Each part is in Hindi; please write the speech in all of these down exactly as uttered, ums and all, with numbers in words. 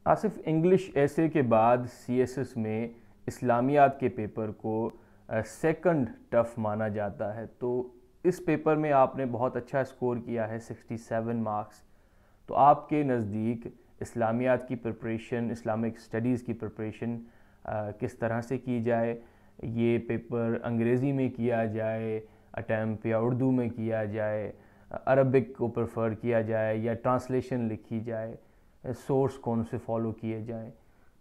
आसिफ, इंग्लिश ऐसे के बाद सीएसएस में इस्लामियात के पेपर को सेकंड टफ माना जाता है। तो इस पेपर में आपने बहुत अच्छा स्कोर किया है, सिक्सटी सेवन मार्क्स। तो आपके नज़दीक इस्लामियात की प्रिपरेशन, इस्लामिक स्टडीज़ की प्रिपरेशन किस तरह से की जाए? ये पेपर अंग्रेज़ी में किया जाए अटैम्प्ट, या उर्दू में किया जाए, अरबिक को प्रेफर किया जाए, या ट्रांसलेशन लिखी जाए, सोर्स कौन से फॉलो किए जाएं?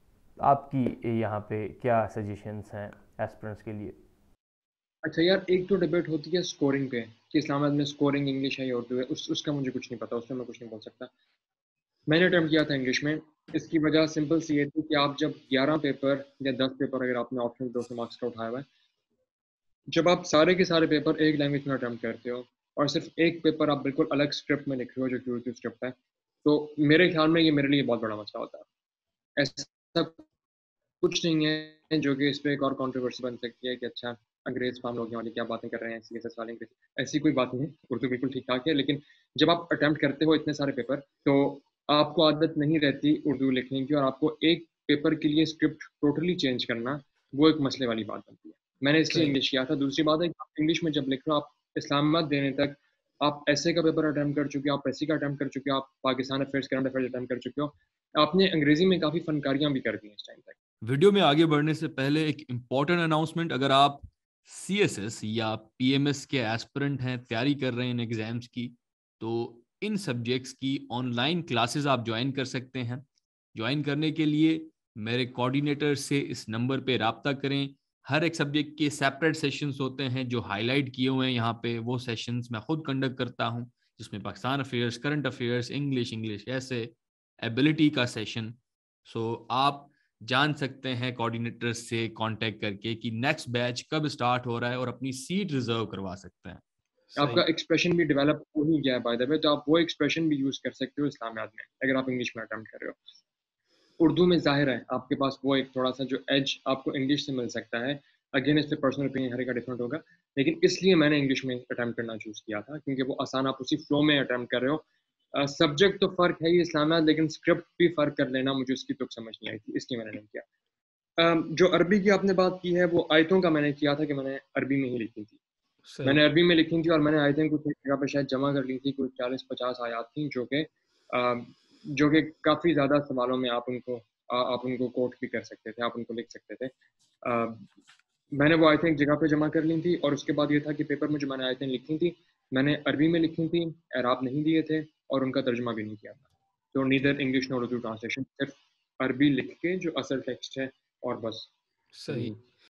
आपकी यहाँ पे क्या सजेशंस हैं एस्पिरेंट्स के लिए? अच्छा यार, एक तो डिबेट होती है स्कोरिंग पे कि इस्लामाबाद में स्कोरिंग इंग्लिश है या उर्दू है। उस उसका मुझे कुछ नहीं पता, उसमें मैं कुछ नहीं बोल सकता। मैंने अटेम्प्ट किया था इंग्लिश में। इसकी वजह सिंपल सी ये थी कि आप जब ग्यारह पेपर या दस पेपर, अगर आपने ऑप्शन दो सौ मार्क्स का उठाया हुआ है, जब आप सारे के सारे पेपर एक लैंग्वेज में अटेम्प्ट करते हो और सिर्फ एक पेपर आप बिल्कुल अलग स्क्रिप्ट में लिख रहे हो जो कि उर्दू स्क्रिप्ट है, तो मेरे ख्याल में ये मेरे लिए बहुत बड़ा मसला होता है। ऐसा कुछ नहीं है जो कि इस पे एक और कंट्रोवर्सी बन सकती है कि अच्छा, अंग्रेज फार्म लोग वाली क्या बातें कर रहे हैं, सीएसएस वाले अंग्रेज। ऐसी कोई बात नहीं है, उर्दू बिल्कुल ठीक ठाक है। लेकिन जब आप अटेम्प्ट करते हो इतने सारे पेपर, तो आपको आदत नहीं रहती उर्दू लिखने की, और आपको एक पेपर के लिए स्क्रिप्ट टोटली चेंज करना, वो एक मसले वाली बात बनती है। मैंने इसलिए सही। इंग्लिश किया था। दूसरी बात है कि आप इंग्लिश में जब लिख रहे हो, आप इस्लामाबाद देने तक आप ऐसे का पेपर अटेम्प्ट कर चुके हो, आप ऐसी का अटेम्प्ट कर चुके हो, आप Pakistan affairs, current affairs attempt कर चुके हो। आपने अंग्रेजी में काफ़ी फनकारियां भी कर दी हैं इस टाइम तक। वीडियो में आगे बढ़ने से पहले एक इम्पॉर्टेंट अनाउंसमेंट। अगर आप सीएसएस या पीएमएस के एस्पिरेंट हैं, तैयारी कर रहे हैं इन एग्जाम्स की, तो इन सब्जेक्ट्स की ऑनलाइन क्लासेस आप ज्वाइन कर सकते हैं। ज्वाइन करने के लिए मेरे कोऑर्डिनेटर से इस नंबर पे राब्ता करें। हर एक सब्जेक्ट के सेपरेट सेशंस होते हैं जो हाईलाइट किए हुए हैं यहाँ पे। वो सेशंस मैं खुद कंडक्ट करता हूँ, जिसमें Pakistan affairs, current affairs, English English ऐसे, एबिलिटी का सेशन। सो आप जान सकते हैं कोऑर्डिनेटर से कांटेक्ट करके कि नेक्स्ट बैच कब स्टार्ट हो रहा है, और अपनी सीट रिजर्व करवा सकते हैं। आपका सही। एक्सप्रेशन भी डेवलप हो ही गया है बाय द वे, तो आप वो एक्सप्रेशन भी यूज कर सकते हो इस्लामियात में अगर आप इंग्लिश में अटेम्प्ट कर रहे हो। उर्दू में जाहिर है आपके पास वो एक थोड़ा सा जो एज आपको इंग्लिश से मिल सकता है। अगेन, इस पे पर्सनल ओपिनियन हर एक का डिफरेंट होगा। लेकिन इसलिए मैंने इंग्लिश में अटेम्प्ट करना चूज किया था, क्योंकि वो आसान, आप उसी फ्लो में अटेम्प्ट कर रहे हो। सब्जेक्ट तो फर्क है ही इस्लामियात, लेकिन स्क्रिप्ट भी फर्क कर लेना मुझे उसकी तुक समझ नहीं आई थी, इसलिए मैंने नहीं किया। अम, जो अरबी की आपने बात की है, वो आयतों का मैंने किया था कि मैंने अरबी में ही लिखी थी। सही। मैंने अरबी में लिखी थी, और मैंने आई थिंक कुछ एक जगह पे शायद जमा कर ली थी, कुछ चालीस पचास आयात थी जो कि अम, जो कि काफ़ी ज़्यादा सवालों में आप उनको आ, आप उनको कोट भी कर सकते थे, आप उनको लिख सकते थे। अम, मैंने वो आई थिंक जगह पे जमा कर ली थी, और उसके बाद ये था कि पेपर में जो मैंने आई थिंक लिखी थी, मैंने अरबी में लिखी थी, एराब नहीं दिए थे, और उनका तर्जुमा भी नहीं किया था। तो neither English nor Urdu translation, सिर्फ अरबी लिख के जो असल टेक्स्ट है, और बस सही। यही।